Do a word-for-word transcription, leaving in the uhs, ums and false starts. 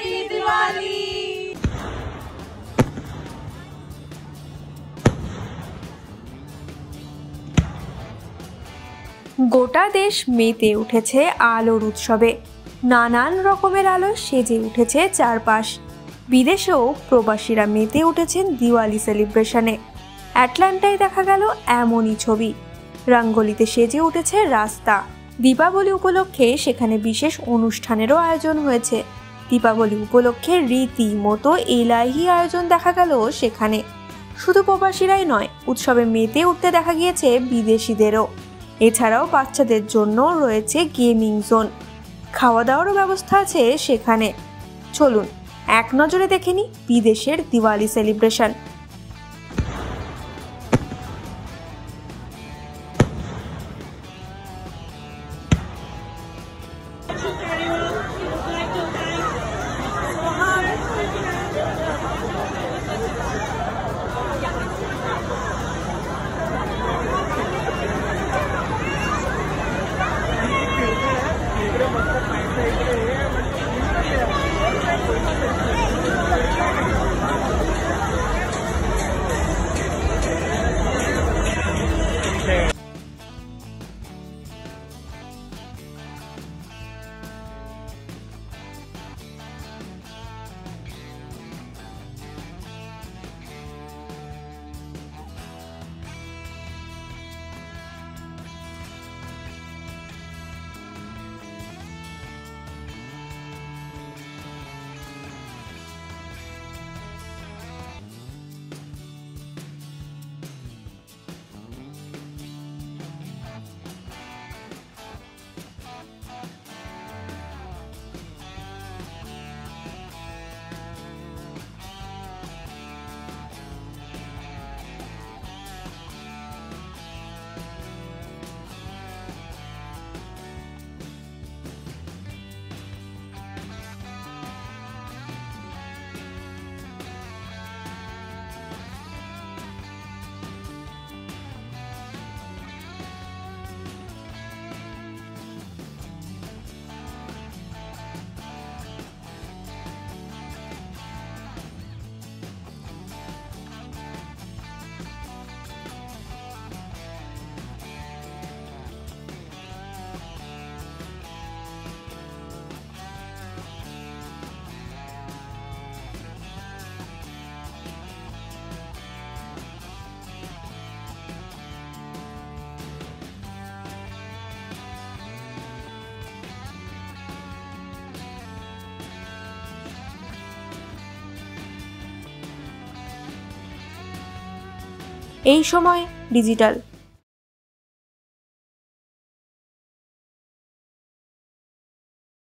Happy Diwali. গোটা দেশ মেতে উঠেছে আলোর উৎসবে। নানান রকমের আলো সেজে উঠেছে চারপাশ। বিদেশেও প্রবাসীরা মেতে উঠেছেন দিওয়ালি সেলিব্রেশনে। অ্যাটলান্টায় দেখা গেল এমনই ছবি। রঙ্গোলিতে সেজে উঠেছে রাস্তা। দীপাবলি উপলক্ষে সেখানে বিশেষ অনুষ্ঠানেরও আয়োজন হয়েছে। দীপাবলি উপলক্ষে রীতিমতো এলাহি আয়োজন দেখা গেল সেখানে। শুধু প্রবাসীরাই নয়, উৎসবে মেতে উঠতে দেখা গিয়েছে বিদেশিদেরও। এছাড়াও বাচ্চাদের জন্য রয়েছে গেমিং জোন। খাওয়া দাওয়ারও ব্যবস্থা আছে সেখানে। চলুন এক নজরে দেখে নিই বিদেশের দিওয়ালি সেলিব্রেশন। এই সময় ডিজিটাল